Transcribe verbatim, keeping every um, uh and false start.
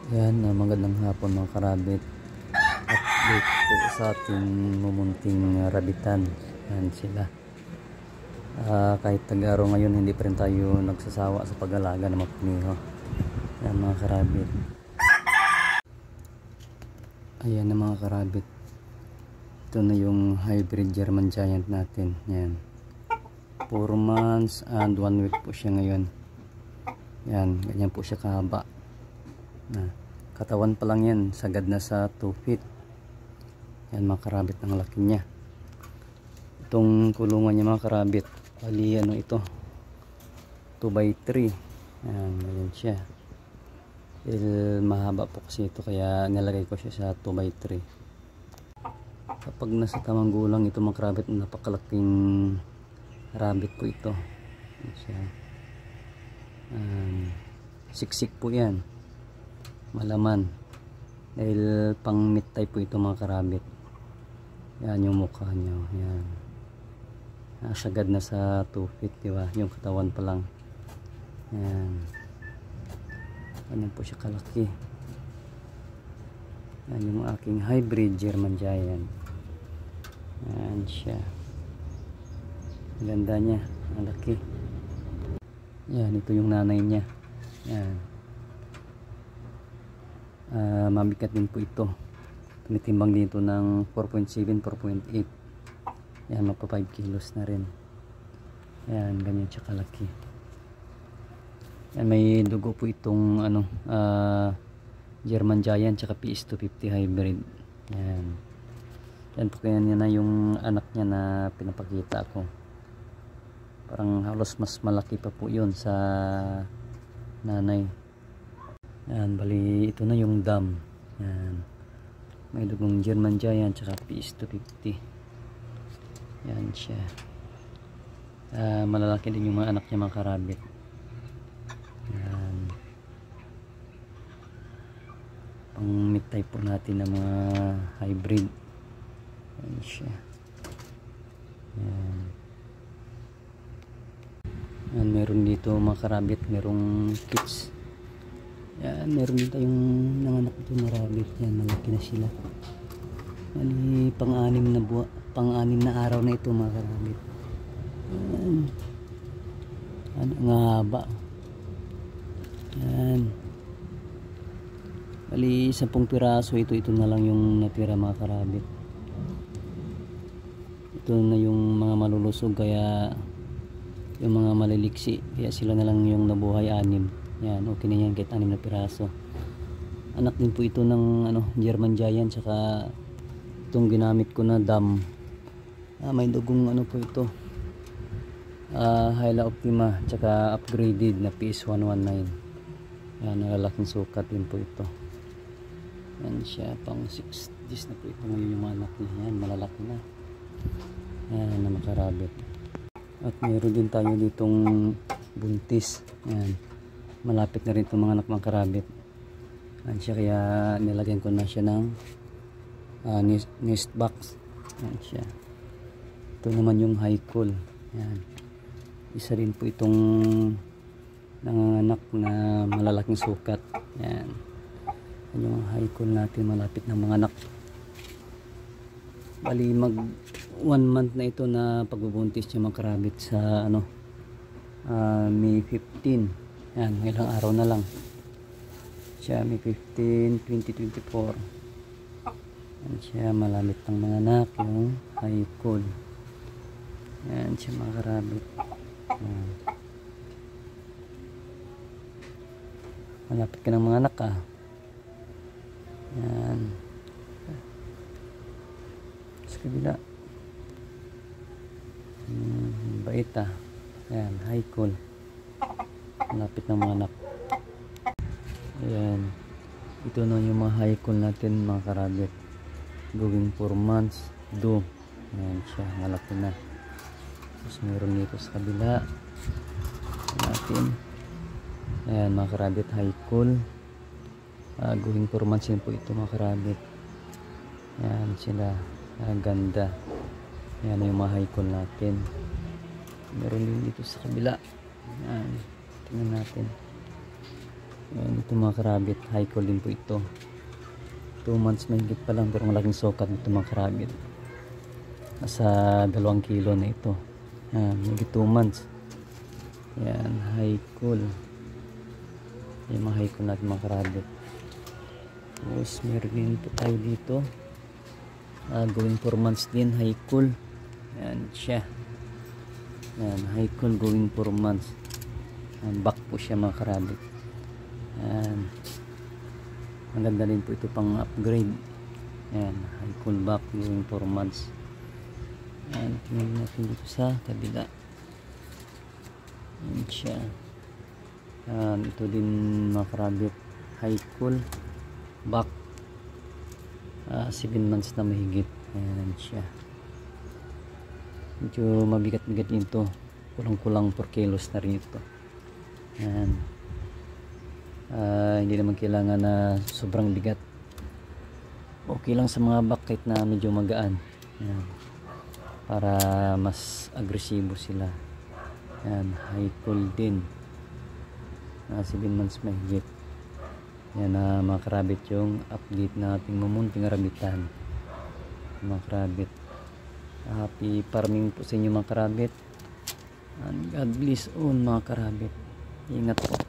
Yan, uh, magandang hapon mga karabit. Update po sa ating mumunting uh, rabitan. Yan sila. Uh, kahit tag-araw ngayon, hindi pa rin tayo nagsasawa sa pag-alaga ng mga puniho. Yan mga karabit. Ayan na mga karabit. Ito na yung hybrid German Giant natin. Yan. four months and one week po siya ngayon. Yan, ganyan po siya kahaba. Na, katawan pa lang yan, sagad na sa two feet. Yan mga karabit, ang laki niya. Itong kulungan niya mga karabit, bali ano ito, two by three. Yan, ganyan siya. Il, mahaba po kasi ito, kaya nilagay ko siya sa two by three. Kapag nasa tamang gulang ito mga karabit, napakalaking rabbit po ito. Yan siya. Um, siksik po yan, malaman, dahil pang meat type po ito mga karabit. Yan yung mukha niya. Yan, nasagad na sa two feet, diba? Yung katawan pa lang. Yan, ganyan po siya kalaki. Yan yung aking hybrid German Giant. Yan siya, ganda niya, ang laki. Yan, ito yung nanay niya. Yan, uh, mabigat din po ito. Tumitimbang dito ng four point seven, four point eight. Yan, magpa five kilos na rin. Yan, ganyan siya kalaki. Yan, may dugo po itong ano, uh, German Giant tsaka P S two fifty hybrid. Yan, yan po, kaya niya na yung anak niya na pinapakita ko. Parang halos mas malaki pa po yun sa nanay. Yan, bali ito na yung dam. Yan, may dugong German Giant tsaka P S two fifty. Yan siya. Uh, malalaki din yung mga anak niya mga karabit. Yan, pang meat type po natin ng mga hybrid. Yan siya. Yan. Yan, meron dito mga karabit, merong kits. Yan, meron din tayong nanganak ito na rabbit. Yan, malaki na sila. Mali, pang-anim na buwa, pang-anim na araw na ito mga karabit. Yan, ano nga haba. Yan, mali, sampung piraso ito. Ito na lang yung natira mga karabit. Ito na yung mga malulusog, kaya yung mga maliliksi, kaya sila na lang yung nabuhay, anim. Yan, okay na yan kahit anim na piraso. Anak din po ito ng ano, German Giant, saka itong ginamit ko na dam. Ah, may dugong ano po ito, uh, Hyla Optima, saka upgraded na P S one nineteen. Yan, nalalaking sukat din po ito. Yan siya, pang six days na po ito ngayon yung anak niya. Yan, malalaki na. Yan, na makarabit. At mayroon din tayo ditong buntis. Yan, malapit na rin itong mga anak mga karabit. Yan siya, kaya nilagyan ko na siya ng uh, nest, nest box. Yan siya. Ito naman yung high cool. Yan, isa rin po itong nanganganak na malalaking sukat. Yan, yan yung high cool natin, malapit ng mga anak. Bali mag one month na ito na pagbubuntis niya mga karabit sa ano, uh, May fifteen. Yan, ilang araw na lang siya, May fifteen, twenty twenty-four. Yan siya, malapit ng mga anak, yung high cool. Yan siya mga karabit. Yan, malapit ka ng mga anak ah. Yan, sa kabila. Hmm, bait ah. Ayan, high cool. Malapit ng mga anak. Ayan, ito na yung mga high cool natin mga karabit. Going four months do. Ayan siya, malaki na. Tapos meron dito sa kabila natin. Ayan mga karabit, high cool. uh, Going four months yun po ito mga karabit. Ayan sila, ang ganda. Yan yung mga high cool natin. Meron din dito sa kabila. Yan, tingnan natin. Ayan, ito mga karabit, high call din po ito. two months mahigit pa lang pero malaking sokat ito mga karabit. Nasa dalawang kilo na ito. Ayan, mahigit two months. Ayan, high call. Ayan, mga high call natin mga karabit. Tapos meron din po tayo dito. Uh, going four months din, high call. Ayan siya. Ayan, high call going four months. Ayan, back po siya mga karabit. Ayan. Ang ganda rin po ito pang upgrade. Ayan, high call back going four months. Ayan, tingnan natin dito sa kabila. Ayan siya. Ayan, ito din mga karabit. High call back. Uh, seven months na mahigit. Ayan siya. Medyo mabigat-bigat ito. Kulang-kulang four kilos na rin ito. Ayan. Uh, hindi naman kailangan na sobrang bigat. Okay lang sa mga bak kahit na medyo magaan. Ayan. Para mas agresibo sila. Ayan. High call din. Uh, seven months mahigit. Yan na uh, mga karabit yung update na ating mamunting arabitan. Mga karabit. Happy farming po sa inyo mga karabit. And God bless all mga karabit. Ingat po.